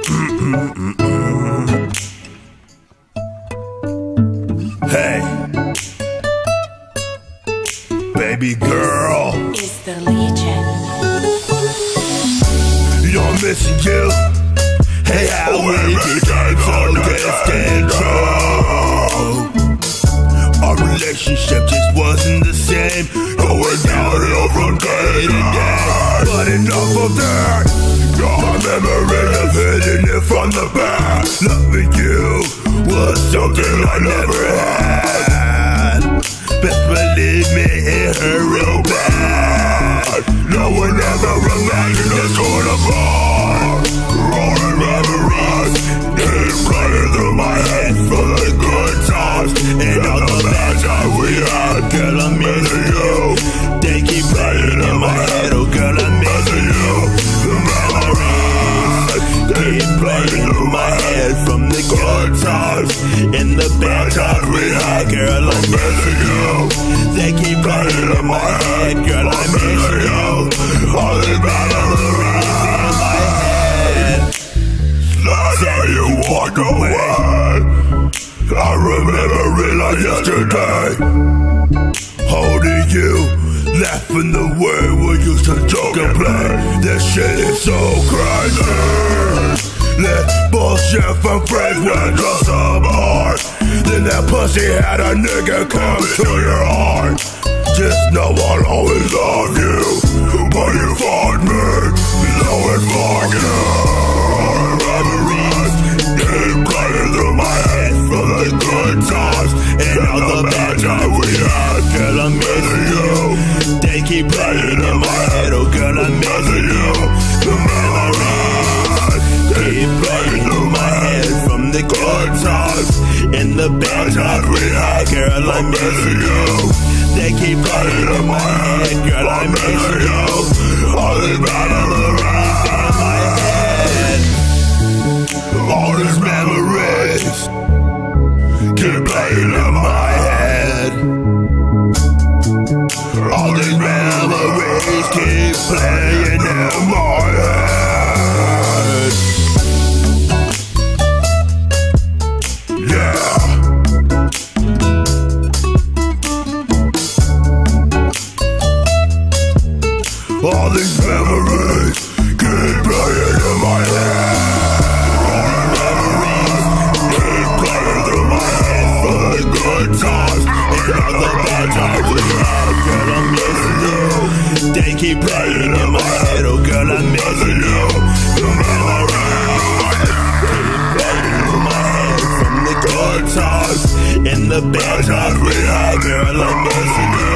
Hey, baby girl, It's the Legion. you know I'm missing you. Hey, how we became so distant. Our relationship just wasn't the same, going downhill from day to day. But enough of that. My memory of hitting it from the back. Loving you was something I never had. Best believe me, it hurt real bad. No one ever imagined us torn apart. Rolling memories keep running through my head for the good times and all the bad times we had. Girl, I'm missing you. They keep playing in my head. Oh, girl, I'm missing you. The memories keep playing through my head from the good times and the bad times we had. Girl, I'm missing you. They keep playing in my head. Girl, I'm missing you. All the memories in my head. Last night you walked away. I remember it like yesterday. Holding you, laughing the way we used to joke and play. This shit is so crazy. That bullshit from friends went just some hard. Then that pussy had a nigga come to your heart. Just know I'll always love you, but you fucked me, so it's fuck you. Memories keep running through my head from the good times and all the bad times we had. Girl, I'm missing you. They keep playing in my head. Oh, girl, I'm missing you. The memories keep playing through my head from the good times and the bad times we had. Girl, I'm missing you. They keep playing in my head. Girl, I'm missing you. All the memories in my head. All these memories keep playing in my head. All these memories keep playing in my head. Yeah. All these memories keep playing in my head. Times and all the bad times we had. Girl, I'm missing you. They keep playing in my head. Oh, girl, I'm missing you. The memories keep playing in my head from the good times and the bad times we had. Girl, I'm missing you.